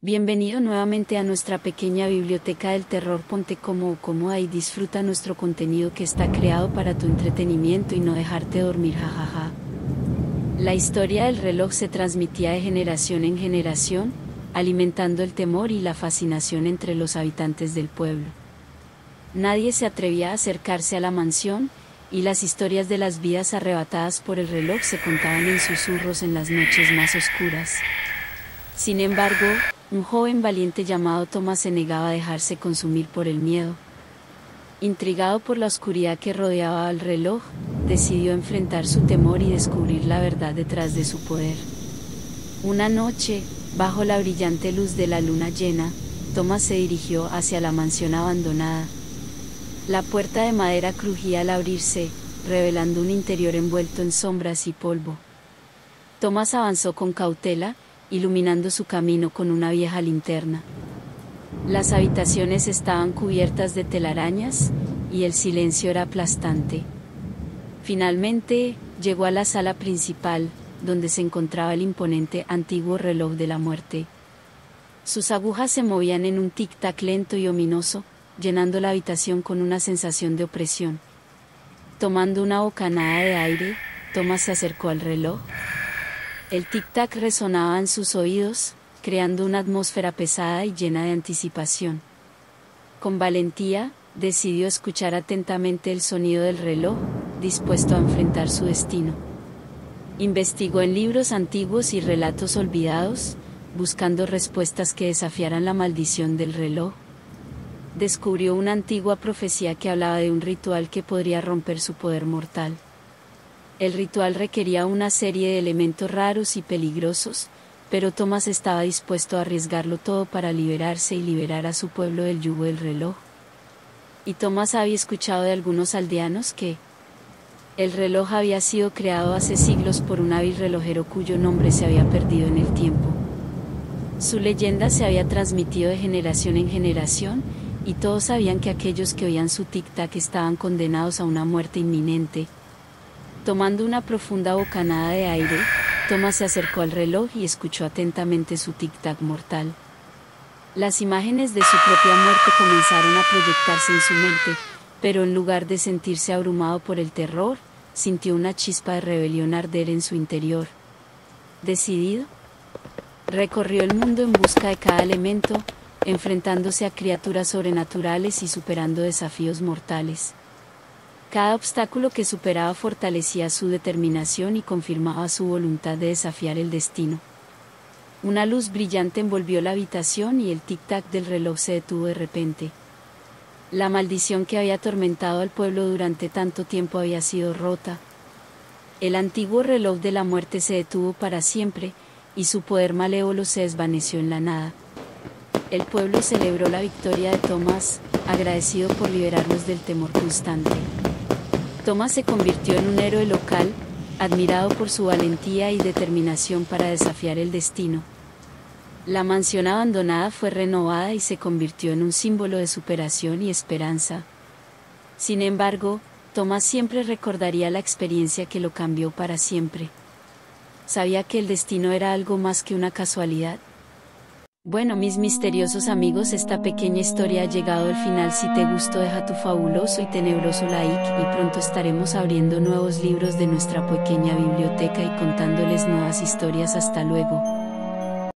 Bienvenido nuevamente a nuestra pequeña biblioteca del terror. Ponte cómodo o cómoda y disfruta nuestro contenido que está creado para tu entretenimiento y no dejarte dormir, jajaja. La historia del reloj se transmitía de generación en generación, alimentando el temor y la fascinación entre los habitantes del pueblo. Nadie se atrevía a acercarse a la mansión, y las historias de las vidas arrebatadas por el reloj se contaban en susurros en las noches más oscuras. Sin embargo, un joven valiente llamado Thomas se negaba a dejarse consumir por el miedo. Intrigado por la oscuridad que rodeaba al reloj, decidió enfrentar su temor y descubrir la verdad detrás de su poder. Una noche, bajo la brillante luz de la luna llena, Thomas se dirigió hacia la mansión abandonada. La puerta de madera crujía al abrirse, revelando un interior envuelto en sombras y polvo. Thomas avanzó con cautela, iluminando su camino con una vieja linterna. Las habitaciones estaban cubiertas de telarañas, y el silencio era aplastante. Finalmente, llegó a la sala principal, donde se encontraba el imponente antiguo reloj de la muerte. Sus agujas se movían en un tic-tac lento y ominoso, llenando la habitación con una sensación de opresión. Tomando una bocanada de aire, Thomas se acercó al reloj. El tic-tac resonaba en sus oídos, creando una atmósfera pesada y llena de anticipación. Con valentía, decidió escuchar atentamente el sonido del reloj, dispuesto a enfrentar su destino. Investigó en libros antiguos y relatos olvidados, buscando respuestas que desafiaran la maldición del reloj. Descubrió una antigua profecía que hablaba de un ritual que podría romper su poder mortal. El ritual requería una serie de elementos raros y peligrosos, pero Thomas estaba dispuesto a arriesgarlo todo para liberarse y liberar a su pueblo del yugo del reloj. Y Thomas había escuchado de algunos aldeanos que el reloj había sido creado hace siglos por un hábil relojero cuyo nombre se había perdido en el tiempo. Su leyenda se había transmitido de generación en generación, y todos sabían que aquellos que oían su tic-tac estaban condenados a una muerte inminente. Tomando una profunda bocanada de aire, Thomas se acercó al reloj y escuchó atentamente su tic-tac mortal. Las imágenes de su propia muerte comenzaron a proyectarse en su mente, pero en lugar de sentirse abrumado por el terror, sintió una chispa de rebelión arder en su interior. Decidido, recorrió el mundo en busca de cada elemento, enfrentándose a criaturas sobrenaturales y superando desafíos mortales. Cada obstáculo que superaba fortalecía su determinación y confirmaba su voluntad de desafiar el destino. Una luz brillante envolvió la habitación y el tic-tac del reloj se detuvo de repente. La maldición que había atormentado al pueblo durante tanto tiempo había sido rota. El antiguo reloj de la muerte se detuvo para siempre, y su poder malévolo se desvaneció en la nada. El pueblo celebró la victoria de Thomas, agradecido por liberarlos del temor constante. Thomas se convirtió en un héroe local, admirado por su valentía y determinación para desafiar el destino. La mansión abandonada fue renovada y se convirtió en un símbolo de superación y esperanza. Sin embargo, Thomas siempre recordaría la experiencia que lo cambió para siempre. ¿Sabía que el destino era algo más que una casualidad? Bueno, mis misteriosos amigos, esta pequeña historia ha llegado al final. Si te gustó, deja tu fabuloso y tenebroso like, y pronto estaremos abriendo nuevos libros de nuestra pequeña biblioteca y contándoles nuevas historias. Hasta luego.